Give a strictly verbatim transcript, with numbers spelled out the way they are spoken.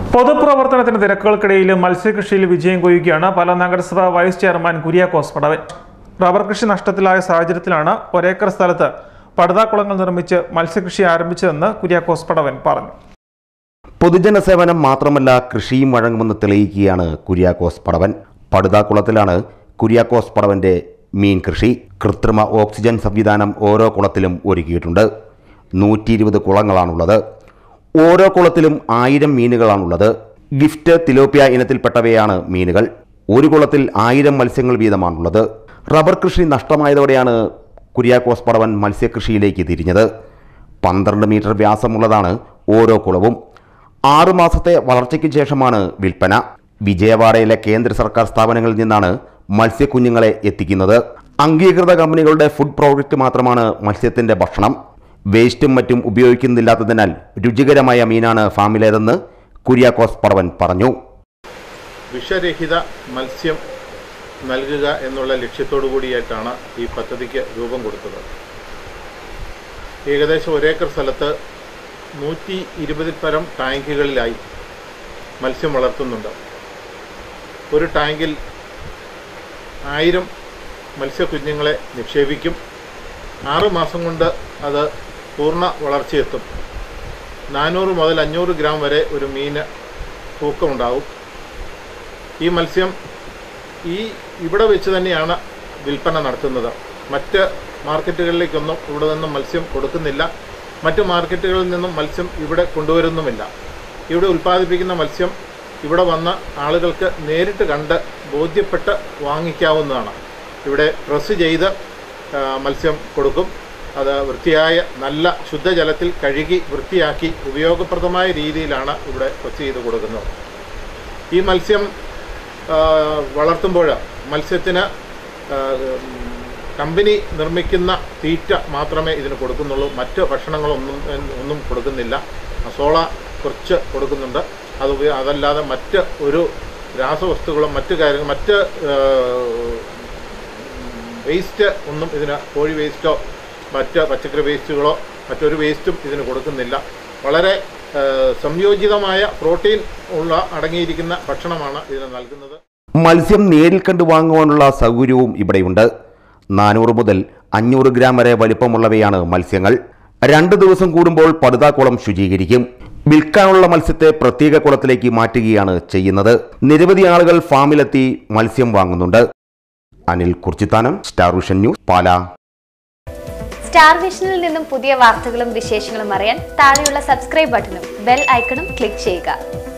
പൊതുപ്രവർത്തനത്തിന് തിരക്കുകൾക്കിടയിൽ മത്സ്യകൃഷിയിൽ വിജയം കൊയ്യുകയാണ് പാലാ നഗരസഭ vice chairman Kuriakose Padavan. Rubber കൃഷി നഷ്ടത്തിലായ സാഹചര്യത്തിലാണ് ഒരേക്കർ സ്ഥലത്ത് പടുതാക്കുളങ്ങൾ നിർമ്മിച്ച് മത്സ്യകൃഷി ആരംഭിച്ചതെന്ന് കുര്യാക്കോസ് പടവൻ പറഞ്ഞു. പൊതുജന സേവനം മാത്രമല്ല കൃഷിയും വഴങ്ങുമെന്ന് തെളിയിക്കുകയാണ് കുര്യാക്കോസ് പടവൻ. പടുതാക്കുളത്തിലാണ് കുര്യാക്കോസ് പടവന്റെ മീൻ കൃഷി. കൃത്രിമ ഓക്സിജൻ സംവിധാനം ഓരോ കുളത്തിലും ഒരുക്കിയിട്ടുണ്ട്. നൂറ്റി ഇരുപത് കുളങ്ങളാണുള്ളത്. ഓരോ കുളത്തിലും ആയിരം മീനുകളാണുള്ളത്. ഗിഫ്റ്റ് തിലോപ്പിയ ഇനത്തിൽപ്പെട്ടവയാണ് മീനുകൾ. ഒരു കുളത്തിൽ ആയിരം മത്സ്യങ്ങൾ വീതമാണുള്ളത്. റബ്ബർ കൃഷി നഷ്ടമായതോടെയാണ് കുര്യാക്കോസ് പടവൻ മത്സ്യകൃഷിയിലേക്ക് തിരിഞ്ഞത്. പന്ത്രണ്ട് മീറ്റർ വ്യാസമുള്ളതാണ് ഓരോ കുളവും. ആറുമാസത്തെ വളർച്ചയ്ക്ക് ശേഷമാണ് വിൽപ്പന. വിജയവാഡയിലെ കേന്ദ്ര സർക്കാർ സ്ഥാപനങ്ങളിൽ നിന്നാണ് മത്സ്യക്കുഞ്ഞുങ്ങളെ എത്തിക്കുന്നത്. അംഗീകൃത കമ്പനികളുടെ ഫുഡ് പ്രോഡക്റ്റ് മാത്രമാണ് മത്സ്യത്തിന്റെ ഭക്ഷണം. വേസ്റ്റും മറ്റും ഉപയോഗിക്കുന്നില്ലാത്തതിനാൽ രുചികരമായ മീനാണ് ഫാമിലേതെന്ന് കുര്യാക്കോസ് പടവൻ പറഞ്ഞു. വിഷരഹിത മത്സ്യം നൽകുക എന്നുള്ള ലക്ഷ്യത്തോടു കൂടിയായിട്ടാണ് ഈ പദ്ധതിക്ക് രൂപം കൊടുത്തത്. ഏകദേശം ഒരേക്കർ സ്ഥലത്ത് നൂറ്റി ഇരുപതിൽ പരം ടാങ്കുകളിലായി മത്സ്യം വളർത്തുന്നുണ്ട്. ഒരു ടാങ്കിൽ ആയിരം മത്സ്യക്കുഞ്ഞുങ്ങളെ നിക്ഷേപിക്കും. ആറുമാസം കൊണ്ട് അത് പൂർണ്ണ വളർച്ചയെത്തും. നാനൂറ് മുതൽ അഞ്ഞൂറ് ഗ്രാം വരെ ഒരു മീന് തൂക്കമുണ്ടാവും. ഈ മത്സ്യം ഈ ഇവിടെ വെച്ച് തന്നെയാണ് വിൽപ്പന നടത്തുന്നത്. മറ്റ് മാർക്കറ്റുകളിലേക്കൊന്നും ഇവിടെ നിന്നും മത്സ്യം കൊടുക്കുന്നില്ല. മറ്റ് മാർക്കറ്റുകളിൽ നിന്നും മത്സ്യം ഇവിടെ കൊണ്ടുവരുന്നുമില്ല. ഇവിടെ ഉൽപ്പാദിപ്പിക്കുന്ന മത്സ്യം ഇവിടെ വന്ന ആളുകൾക്ക് നേരിട്ട് കണ്ട് ബോധ്യപ്പെട്ട് വാങ്ങിക്കാവുന്നതാണ്. ഇവിടെ പ്രസ് ചെയ്ത് മത്സ്യം കൊടുക്കും. അത് വൃത്തിയായ നല്ല ശുദ്ധജലത്തിൽ കഴുകി വൃത്തിയാക്കി ഉപയോഗപ്രദമായ രീതിയിലാണ് ഇവിടെ പ്രസ് ചെയ്ത് കൊടുക്കുന്നത്. ഈ മത്സ്യം വളർത്തുമ്പോൾ മത്സ്യത്തിന് കമ്പനി നിർമ്മിക്കുന്ന തീറ്റ മാത്രമേ ഇതിന് കൊടുക്കുന്നുള്ളൂ. മറ്റ് ഭക്ഷണങ്ങളൊന്നും ഒന്നും കൊടുക്കുന്നില്ല. അസോള കുറച്ച് കൊടുക്കുന്നുണ്ട്. അത് അതല്ലാതെ മറ്റ് ഒരു രാസവസ്തുക്കളും മറ്റ് കാര്യങ്ങൾ മറ്റ് വേസ്റ്റ് ഒന്നും ഇതിന് കോഴി വേസ്റ്റോ മറ്റ് പച്ചക്കറി വേസ്റ്റുകളോ മറ്റൊരു വേസ്റ്റും ഇതിന് കൊടുക്കുന്നില്ല. വളരെ സംയോജിതമായ പ്രോട്ടീൻ ഉള്ള അടങ്ങിയിരിക്കുന്ന ഭക്ഷണമാണ് ഇതിന് നൽകുന്നത്. മത്സ്യം നേരിൽ കണ്ടു വാങ്ങുവാനുള്ള സൗകര്യവും ഇവിടെയുണ്ട്. നാനൂറ് മുതൽ അഞ്ഞൂറ് ഗ്രാം വരെ വലിപ്പമുള്ളവയാണ് മത്സ്യങ്ങൾ. രണ്ട് ദിവസം കൂടുമ്പോൾ പടുതാക്കുളം ശുചീകരിക്കും. വിൽക്കാനുള്ള മത്സ്യത്തെ പ്രത്യേക കുളത്തിലേക്ക് മാറ്റുകയാണ് ചെയ്യുന്നത്. നിരവധി ആളുകൾ ഫാമിലെത്തി മത്സ്യം വാങ്ങുന്നുണ്ട്. Anil Kurchithanam, star vision news, Pala. Star വിഷനിൽ നിന്നും പുതിയ വാർത്തകളും വിശേഷങ്ങളും അറിയാൻ താഴെയുള്ള സബ്സ്ക്രൈബ് ബട്ടണും ബെൽ ഐക്കണും ക്ലിക്ക് ചെയ്യുക.